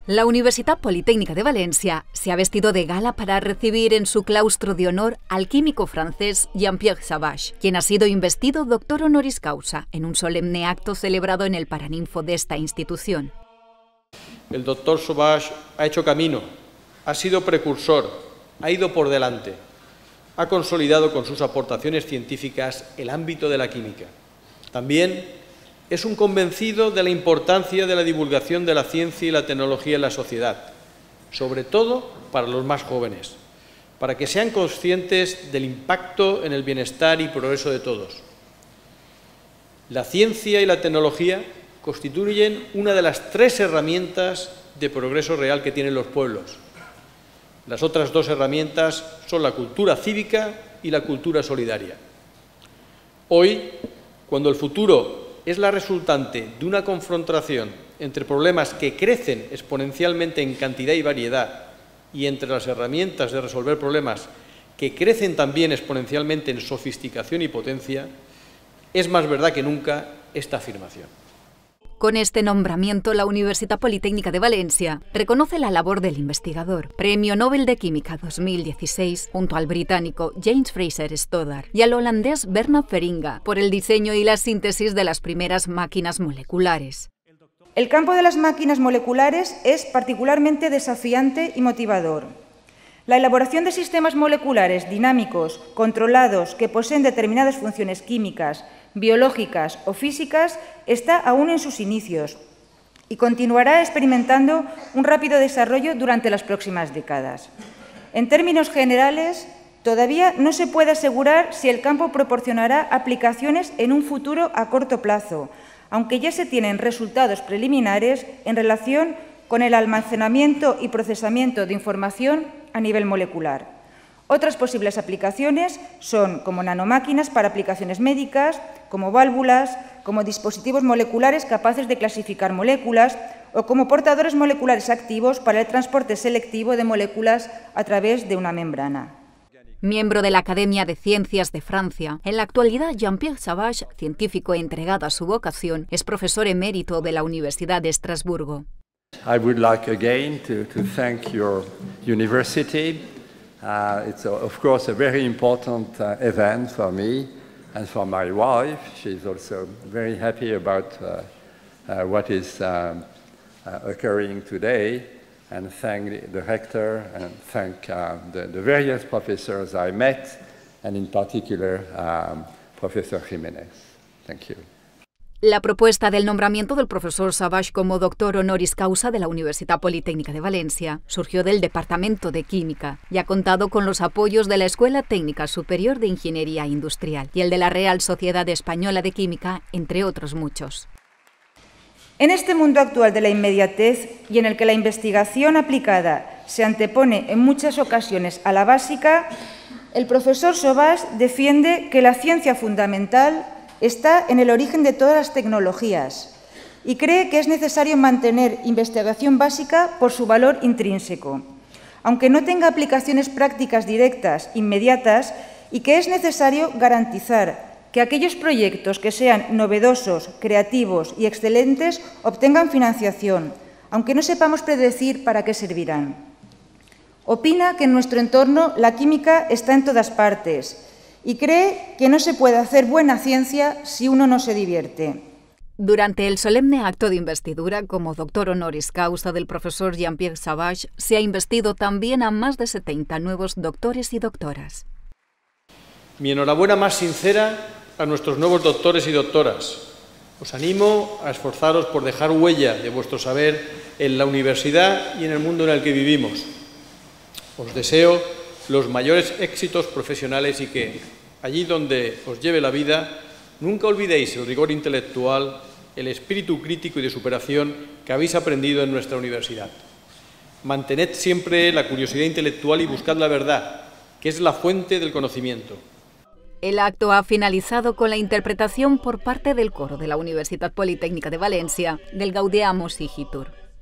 La Universidad Politécnica de Valencia se ha vestido de gala para recibir en su claustro de honor al químico francés Jean-Pierre Sauvage, quien ha sido investido doctor honoris causa en un solemne acto celebrado en el Paraninfo de esta institución. El doctor Sauvage ha hecho camino, ha sido precursor, ha ido por delante, ha consolidado con sus aportaciones científicas el ámbito de la química. También es un convencido de la importancia de la divulgación de la ciencia y la tecnología en la sociedad, sobre todo para los más jóvenes, para que sean conscientes del impacto en el bienestar y progreso de todos. La ciencia y la tecnología constituyen una de las 3 herramientas de progreso real que tienen los pueblos. Las otras 2 herramientas son la cultura cívica y la cultura solidaria. Hoy, cuando el futuro es la resultante de una confrontación entre problemas que crecen exponencialmente en cantidad y variedad y entre las herramientas de resolver problemas que crecen también exponencialmente en sofisticación y potencia, es más verdad que nunca esta afirmación. Con este nombramiento, la Universidad Politécnica de Valencia reconoce la labor del investigador, Premio Nobel de Química 2016, junto al británico James Fraser Stoddart y al holandés Bernard Feringa, por el diseño y la síntesis de las primeras máquinas moleculares. El campo de las máquinas moleculares es particularmente desafiante y motivador. La elaboración de sistemas moleculares dinámicos, controlados, que poseen determinadas funciones químicas, biológicas o físicas está aún en sus inicios y continuará experimentando un rápido desarrollo durante las próximas décadas. En términos generales, todavía no se puede asegurar si el campo proporcionará aplicaciones en un futuro a corto plazo, aunque ya se tienen resultados preliminares en relación con el almacenamiento y procesamiento de información a nivel molecular. Otras posibles aplicaciones son como nanomáquinas para aplicaciones médicas, como válvulas, como dispositivos moleculares capaces de clasificar moléculas o como portadores moleculares activos para el transporte selectivo de moléculas a través de una membrana. Miembro de la Academia de Ciencias de Francia, en la actualidad Jean-Pierre Sauvage, científico entregado a su vocación, es profesor emérito de la Universidad de Estrasburgo. I would like again to thank your university. It's of course a very important event for me and for my wife. She's also very happy about what is occurring today, and thank the rector and thank the various professors I met, and in particular Professor Jiménez. Thank you. La propuesta del nombramiento del profesor Sauvage como doctor honoris causa de la Universidad Politécnica de Valencia surgió del Departamento de Química y ha contado con los apoyos de la Escuela Técnica Superior de Ingeniería Industrial y el de la Real Sociedad Española de Química, entre otros muchos. En este mundo actual de la inmediatez y en el que la investigación aplicada se antepone en muchas ocasiones a la básica, el profesor Sauvage defiende que la ciencia fundamental está en el origen de todas las tecnologías y cree que es necesario mantener investigación básica por su valor intrínseco, aunque no tenga aplicaciones prácticas directas, inmediatas, y que es necesario garantizar que aquellos proyectos que sean novedosos, creativos y excelentes obtengan financiación, aunque no sepamos predecir para qué servirán. Opina que en nuestro entorno la química está en todas partes y cree que no se puede hacer buena ciencia si uno no se divierte. Durante el solemne acto de investidura como doctor honoris causa del profesor Jean-Pierre Sauvage, se ha investido también a más de 70 nuevos doctores y doctoras. Mi enhorabuena más sincera a nuestros nuevos doctores y doctoras. Os animo a esforzaros por dejar huella de vuestro saber en la universidad y en el mundo en el que vivimos. Os deseo los mayores éxitos profesionales y que, allí donde os lleve la vida, nunca olvidéis el rigor intelectual, el espíritu crítico y de superación que habéis aprendido en nuestra universidad. Mantened siempre la curiosidad intelectual y buscad la verdad, que es la fuente del conocimiento. El acto ha finalizado con la interpretación por parte del coro de la Universidad Politécnica de Valencia del Gaudeamus Igitur.